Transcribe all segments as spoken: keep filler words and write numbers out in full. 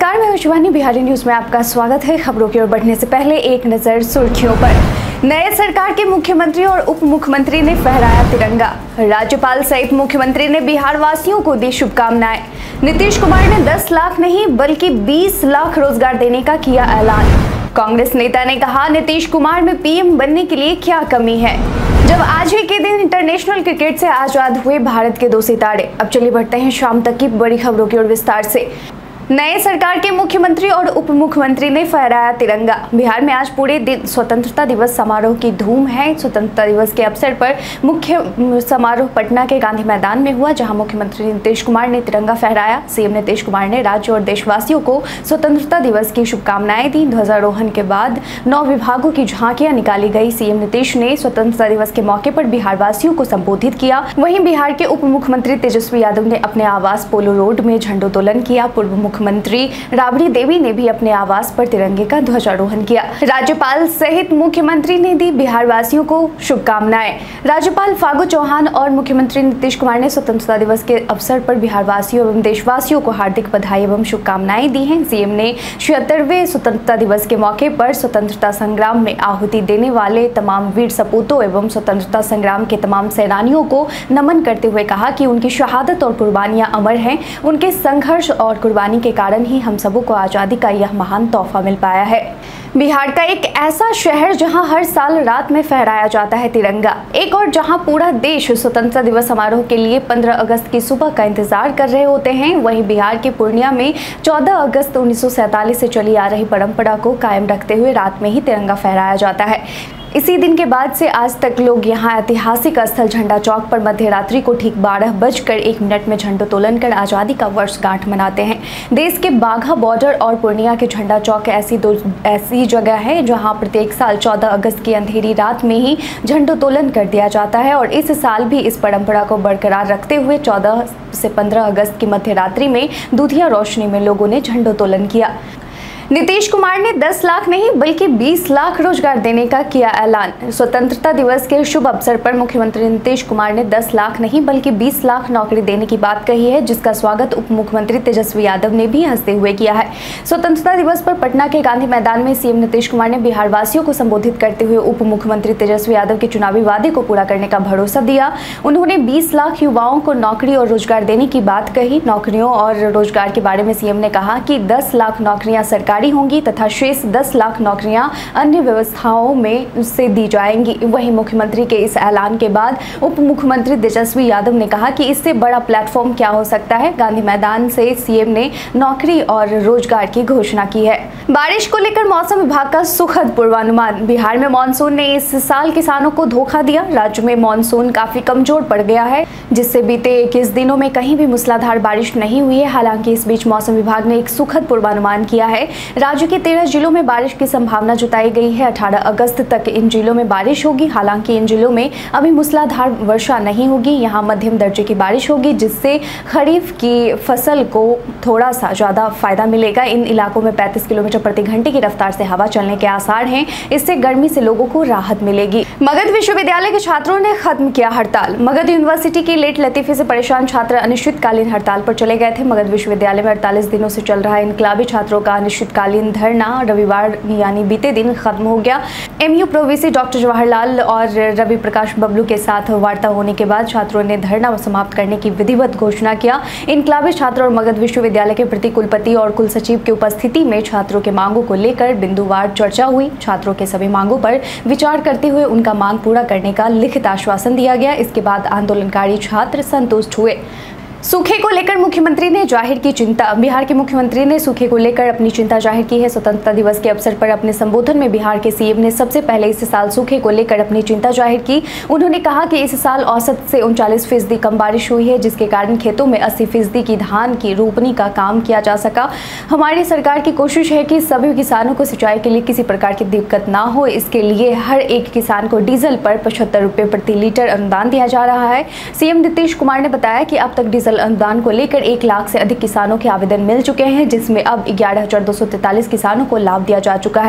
नमस्कार, मैं शिवानी। बिहारी न्यूज में आपका स्वागत है। खबरों की ओर बढ़ने से पहले एक नजर सुर्खियों पर। नए सरकार के मुख्यमंत्री और उप मुख्यमंत्री ने फहराया तिरंगा। राज्यपाल सहित मुख्यमंत्री ने बिहार वासियों को दी शुभकामनाएं। नीतीश कुमार ने दस लाख नहीं बल्कि बीस लाख रोजगार देने का किया ऐलान। कांग्रेस नेता ने कहा, नीतीश कुमार में पीएम बनने के लिए क्या कमी है। जब आज ही के दिन इंटरनेशनल क्रिकेट से आजाद हुए भारत के दो सितारे। अब चलिए बढ़ते हैं शाम तक की बड़ी खबरों की ओर विस्तार से। नए सरकार के मुख्यमंत्री और उप मुख्यमंत्री ने फहराया तिरंगा। बिहार में आज पूरे दिन स्वतंत्रता दिवस समारोह की धूम है। स्वतंत्रता दिवस के अवसर पर मुख्य समारोह पटना के गांधी मैदान में हुआ, जहां मुख्यमंत्री नीतीश कुमार ने तिरंगा फहराया। सीएम नीतीश कुमार ने राज्य और देशवासियों को स्वतंत्रता दिवस की शुभकामनाएं दी। ध्वजारोहण के बाद नौ विभागों की झांकियां निकाली गई। सीएम नीतीश ने स्वतंत्रता दिवस के मौके पर बिहार वासियों को संबोधित किया। वहीं बिहार के उप मुख्यमंत्री तेजस्वी यादव ने अपने आवास पोलो रोड में झंडोत्तोलन किया। पूर्व मुख्यमंत्री राबड़ी देवी ने भी अपने आवास पर तिरंगे का ध्वजारोहण किया। राज्यपाल सहित मुख्यमंत्री ने दी बिहार वासियों को शुभकामनाएं। राज्यपाल फागू चौहान और मुख्यमंत्री नीतीश कुमार ने स्वतंत्रता दिवस के अवसर पर बिहार वासियों एवं देशवासियों को हार्दिक बधाई एवं शुभकामनाएं दी हैं। सीएम ने छिहत्तरवें स्वतंत्रता दिवस के मौके पर स्वतंत्रता संग्राम में आहुति देने वाले तमाम वीर सपूतों एवं स्वतंत्रता संग्राम के तमाम सेनानियों को नमन करते हुए कहा कि उनकी शहादत और कुर्बानियां अमर हैं। उनके संघर्ष और कुर्बानी के कारण ही हम सबों को आजादी का यह महान तोहफा मिल पाया है। बिहार का एक ऐसा शहर जहां हर साल रात में फहराया जाता है तिरंगा, एक और जहां पूरा देश स्वतंत्रता दिवस समारोह के लिए पंद्रह अगस्त की सुबह का इंतजार कर रहे होते हैं। वहीं बिहार के पूर्णिया में चौदह अगस्त उन्नीस सौ सैंतालीस से चली आ रही परंपरा को कायम रखते हुए रात में ही तिरंगा फहराया जाता है। इसी दिन के बाद से आज तक लोग यहां ऐतिहासिक स्थल झंडा चौक पर मध्य रात्रि को ठीक बारह बजकर एक मिनट में झंडोत्तोलन कर आज़ादी का वर्षगांठ मनाते हैं। देश के बाघा बॉर्डर और पूर्णिया के झंडा चौक ऐसी दो ऐसी जगह है जहां प्रत्येक साल चौदह अगस्त की अंधेरी रात में ही झंडोत्तोलन कर दिया जाता है। और इस साल भी इस परंपरा को बरकरार रखते हुए चौदह से पंद्रह अगस्त की मध्य रात्रि में दूधिया रोशनी में लोगों ने झंडोत्तोलन किया। नीतीश कुमार ने दस लाख नहीं बल्कि बीस लाख रोजगार देने का किया ऐलान। स्वतंत्रता दिवस के शुभ अवसर पर मुख्यमंत्री नीतीश कुमार ने दस लाख नहीं बल्कि बीस लाख नौकरी देने की बात कही है, जिसका स्वागत उप मुख्यमंत्री तेजस्वी यादव ने भी हंसते हुए किया है। स्वतंत्रता दिवस पर पटना के गांधी मैदान में सीएम नीतीश कुमार ने बिहार वासियों को संबोधित करते हुए उप मुख्यमंत्री तेजस्वी यादव के चुनावी वादे को पूरा करने का भरोसा दिया। उन्होंने बीस लाख युवाओं को नौकरी और रोजगार देने की बात कही। नौकरियों और रोजगार के बारे में सीएम ने कहा कि दस लाख नौकरियां सरकारी होंगी तथा शेष दस लाख नौकरियां अन्य व्यवस्थाओं में से दी जाएंगी। वहीं मुख्यमंत्री के इस ऐलान के बाद उप मुख्यमंत्री तेजस्वी यादव ने कहा कि इससे बड़ा प्लेटफॉर्म क्या हो सकता है। गांधी मैदान से सीएम ने नौकरी और रोजगार की घोषणा की है। बारिश को लेकर मौसम विभाग का सुखद पूर्वानुमान। बिहार में मानसून ने इस साल किसानों को धोखा दिया। राज्य में मानसून काफी कमजोर पड़ गया है, जिससे बीते इक्कीस दिनों में कहीं भी मूसलाधार बारिश नहीं हुई है। हालांकि इस बीच मौसम विभाग ने एक सुखद पूर्वानुमान किया है। राज्य के तेरह जिलों में बारिश की संभावना जताई गई है। अठारह अगस्त तक इन जिलों में बारिश होगी। हालांकि इन जिलों में अभी मूसलाधार वर्षा नहीं होगी। यहाँ मध्यम दर्जे की बारिश होगी, जिससे खरीफ की फसल को थोड़ा सा ज्यादा फायदा मिलेगा। इन इलाकों में पैंतीस किलोमीटर प्रति घंटे की रफ्तार से हवा चलने के आसार हैं। इससे गर्मी से लोगों को राहत मिलेगी। मगध विश्वविद्यालय के छात्रों ने खत्म किया हड़ताल। मगध यूनिवर्सिटी की लेट लतीफी से परेशान छात्र अनिश्चितकालीन हड़ताल पर चले गए थे। मगध विश्वविद्यालय में अड़तालीस दिनों से चल रहा इनकलाबी छात्रों का अनिश्चितकालीन धरना रविवार यानी बीते दिन खत्म हो गया। एमयू प्रोवीसी डॉक्टर जवाहरलाल और रवि प्रकाश बबलू के साथ वार्ता होने के बाद छात्रों ने धरना समाप्त करने की विधिवत घोषणा किया। इनकलाबी छात्र और मगध विश्वविद्यालय के प्रति कुलपति और कुल सचिव की उपस्थिति में छात्रों के मांगों को लेकर बिंदुवार चर्चा हुई। छात्रों के सभी मांगों पर विचार करते हुए उनका मांग पूरा करने का लिखित आश्वासन दिया गया। इसके बाद आंदोलनकारी छात्र संतुष्ट हुए। सूखे को लेकर मुख्यमंत्री ने जाहिर की चिंता। बिहार के मुख्यमंत्री ने सूखे को लेकर अपनी चिंता जाहिर की है। स्वतंत्रता दिवस के अवसर पर अपने संबोधन में बिहार के सीएम ने सबसे पहले इस साल सूखे को लेकर अपनी चिंता जाहिर की। उन्होंने कहा कि इस साल औसत से उनचालीस फीसदी कम बारिश हुई है, जिसके कारण खेतों में अस्सी फीसदी की धान की रोपनी का काम किया जा सका। हमारी सरकार की कोशिश है कि सभी किसानों को सिंचाई के लिए किसी प्रकार की दिक्कत ना हो। इसके लिए हर एक किसान को डीजल पर पचहत्तर रुपये प्रति लीटर अनुदान दिया जा रहा है। सीएम नीतीश कुमार ने बताया कि अब तक डीजल अनुदान को लेकर एक लाख से अधिक किसानों के आवेदन मिल चुके हैं, जिसमें अब ग्यारह हजार दो सौ तैंतालीस किसानों को लाभ दिया जा चुका है।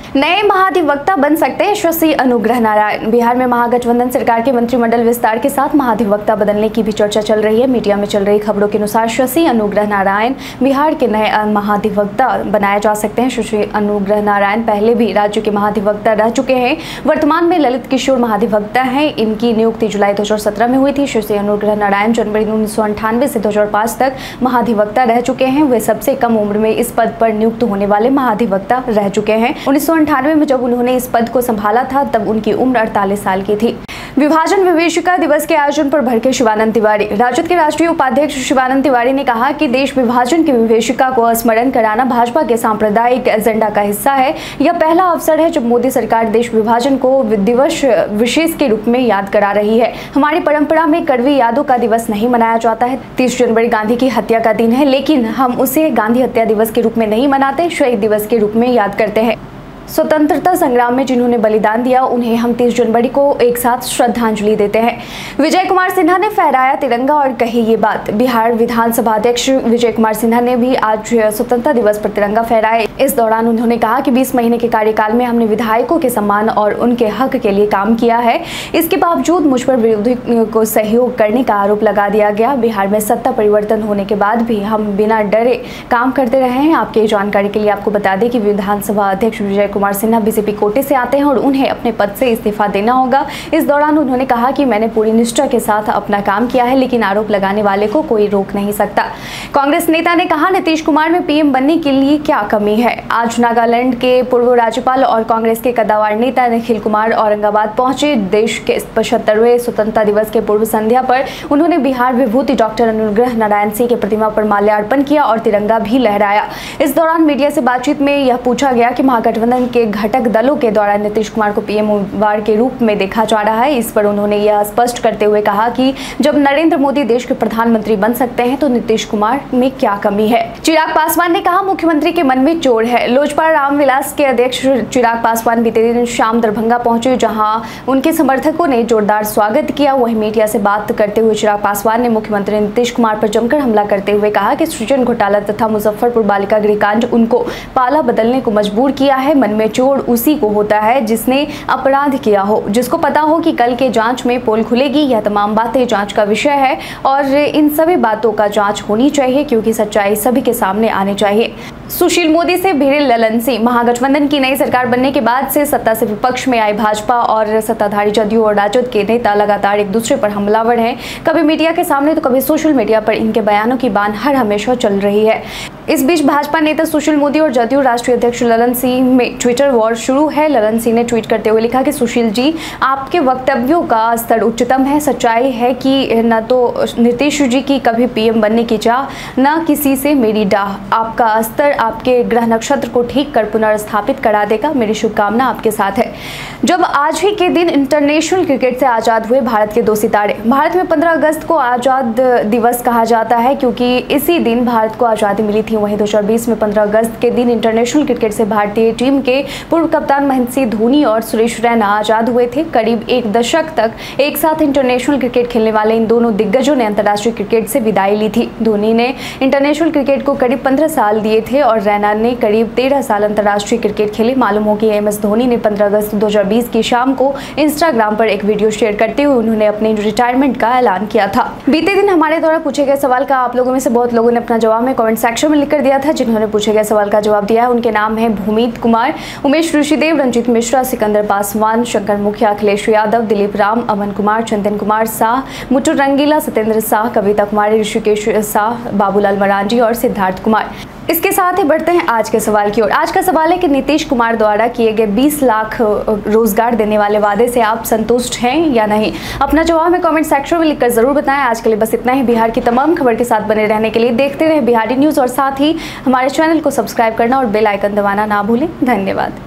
नए महाधिवक्ता बन सकते हैं शशि अनुग्रह नारायण। बिहार में महागठबंधन सरकार के मंत्रिमंडल विस्तार के साथ महाधिवक्ता बदलने की भी चर्चा चल रही है। मीडिया में चल रही खबरों के अनुसार शशि अनुग्रह नारायण बिहार के नए महाधिवक्ता बनाए जा सकते हैं। शशि अनुग्रह नारायण पहले भी राज्य के महाधिवक्ता रह चुके हैं। वर्तमान में ललित किशोर महाधिवक्ता हैं। इनकी नियुक्ति जुलाई दो हजार सत्रह में हुई थी। शशि अनुग्रह नारायण जनवरी उन्नीस सौ अंठानवे से दो हजार पाँच तक महाधिवक्ता रह चुके हैं। वे सबसे कम उम्र में इस पद पर नियुक्त होने वाले महाधिवक्ता रह चुके हैं। उन्नीस सौ अंठानवे में जब उन्होंने इस पद को संभाला था तब उनकी उम्र अड़तालीस साल की थी। विभाजन विभीषिका दिवस के आयोजन पर भड़के शिवानंद तिवारी। राजद के राष्ट्रीय उपाध्यक्ष शिवानंद तिवारी ने कहा कि देश विभाजन की विभीषिका को स्मरण कराना भाजपा के सांप्रदायिक एजेंडा का हिस्सा है। यह पहला अवसर है जब मोदी सरकार देश विभाजन को दिवस विशेष के रूप में याद करा रही है। हमारी परंपरा में कड़वी यादों का दिवस नहीं मनाया जाता है। तीस जनवरी गांधी की हत्या का दिन है, लेकिन हम उसे गांधी हत्या दिवस के रूप में नहीं मनाते, शहीद दिवस के रूप में याद करते हैं। स्वतंत्रता संग्राम में जिन्होंने बलिदान दिया उन्हें हम तीस जनवरी को एक साथ श्रद्धांजलि देते हैं। विजय कुमार सिन्हा ने फहराया तिरंगा और कही ये बात। बिहार विधानसभा अध्यक्ष विजय कुमार सिन्हा ने भी आज स्वतंत्रता दिवस पर तिरंगा फहराया। इस दौरान उन्होंने कहा कि बीस महीने के कार्यकाल में हमने विधायकों के सम्मान और उनके हक के लिए काम किया है। इसके बावजूद मुझ पर विरोधी को सहयोग करने का आरोप लगा दिया गया। बिहार में सत्ता परिवर्तन होने के बाद भी हम बिना डरे काम करते रहे हैं। आपके जानकारी के लिए आपको बता दें कि विधानसभा अध्यक्ष विजय कुमार सिन्हा बीजेपी कोटे से आते हैं और उन्हें अपने पद से इस्तीफा देना होगा। इस दौरान उन्होंने कहा कि मैंने पूरी निष्ठा के साथ अपना काम किया है, लेकिन आरोप लगाने वाले को कोई रोक नहीं सकता। कांग्रेस नेता ने कहा नीतीश कुमार में पीएम बनने के लिए क्या कमी है। आज नागालैंड के पूर्व राज्यपाल और कांग्रेस के कद्दावर नेता निखिल कुमार औरंगाबाद पहुंचे। देश के पचहत्तरवें स्वतंत्रता दिवस के पूर्व संध्या पर उन्होंने बिहार विभूति डॉक्टर अनुग्रह नारायण सिंह के प्रतिमा पर माल्यार्पण किया और तिरंगा भी लहराया। इस दौरान मीडिया से बातचीत में यह पूछा गया कि महागठबंधन के घटक दलों के द्वारा नीतीश कुमार को पीएम उम्मीदवार के रूप में देखा जा रहा है। इस पर उन्होंने यह स्पष्ट करते हुए कहा कि जब नरेंद्र मोदी देश के प्रधानमंत्री बन सकते हैं तो नीतीश कुमार में क्या कमी है। चिराग पासवान ने कहा मुख्यमंत्री के मन में चोर है। लोजपा रामविलास के अध्यक्ष चिराग पासवान बीते दिन शाम दरभंगा पहुंचे, जहां उनके समर्थकों ने जोरदार स्वागत किया। वहीं मीडिया से बात करते हुए चिराग पासवान ने मुख्यमंत्री नीतीश कुमार पर जमकर हमला करते हुए कहा कि सृजन घोटाला तथा मुजफ्फरपुर बालिका गृह कांड उनको पाला बदलने को मजबूर किया है। मन में चोर उसी को होता है जिसने अपराध किया हो, जिसको पता हो कि कल के जांच में पोल खुलेगी। यह तमाम बातें जांच का विषय है और इन सभी बातों का जांच होनी चाहिए, क्योंकि सच्चाई सभी के सामने आनी चाहिए। सुशील मोदी से भिड़े ललन सिंह। महागठबंधन की नई सरकार बनने के बाद से सत्ता से विपक्ष में आई भाजपा और सत्ताधारी जदयू और राजद के नेता लगातार एक दूसरे पर हमलावर हैं। कभी मीडिया के सामने तो कभी सोशल मीडिया पर इनके बयानों की बान हर हमेशा चल रही है। इस बीच भाजपा नेता सुशील मोदी और जदयू राष्ट्रीय अध्यक्ष ललन सिंह में ट्विटर वॉर शुरू है। ललन सिंह ने ट्वीट करते हुए लिखा कि सुशील जी, आपके वक्तव्यों का स्तर उच्चतम है। सच्चाई है कि न तो नीतीश जी की कभी पीएम बनने की चाह, न किसी से मेरी डाह। आपका स्तर आपके ग्रह नक्षत्र को ठीक कर पुनर्स्थापित करा देगा। मेरी शुभकामना आपके साथ है। जब आज ही के दिन इंटरनेशनल क्रिकेट से आजाद हुए भारत के दो सितारे। भारत में पंद्रह अगस्त को आजाद दिवस कहा जाता है, क्योंकि इसी दिन भारत को आजादी मिली थी। वहीं दो हजार बीस में पंद्रह अगस्त के दिन इंटरनेशनल क्रिकेट से भारतीय टीम के पूर्व कप्तान महेंद्र सिंह धोनी और सुरेश रैना आजाद हुए थे। करीब एक दशक तक एक साथ इंटरनेशनल क्रिकेट खेलने वाले इन दोनों दिग्गजों ने अंतर्राष्ट्रीय क्रिकेट से विदाई ली थी। धोनी ने इंटरनेशनल क्रिकेट को करीब पंद्रह साल दिए थे और रैना ने करीब तेरह साल अंतर्राष्ट्रीय क्रिकेट खेले। मालूम हो कि एम एस धोनी ने पंद्रह अगस्त दो हजार बीस की शाम को इंस्टाग्राम पर एक वीडियो शेयर करते हुए उन्होंने अपने रिटायरमेंट का ऐलान किया था। बीते दिन हमारे द्वारा पूछे गए सवाल का आप लोगों में से बहुत लोगों ने अपना जवाब में कमेंट सेक्शन में लिखकर दिया था। जिन्होंने पूछे गए सवाल का जवाब दिया है उनके नाम है भूमित कुमार, उमेश ऋषिदेव, रंजीत मिश्रा, सिकंदर पासवान, शंकर मुखिया, अखिलेश यादव, दिलीप राम, अमन कुमार, चंदन कुमार शाह, मुटुर रंगीला, सत्येंद्र शाह, कविता कुमारी, ऋषिकेश शाह, बाबूलाल मरांडी और सिद्धार्थ कुमार। इसके साथ ही बढ़ते हैं आज के सवाल की ओर। आज का सवाल है कि नीतीश कुमार द्वारा किए गए बीस लाख रोजगार देने वाले वादे से आप संतुष्ट हैं या नहीं। अपना जवाब में कमेंट सेक्शन में लिखकर जरूर बताएं। आज के लिए बस इतना ही। बिहार की तमाम खबर के साथ बने रहने के लिए देखते रहे बिहारी न्यूज़ और साथ ही हमारे चैनल को सब्सक्राइब करना और बेल आइकन दबाना ना भूलें। धन्यवाद।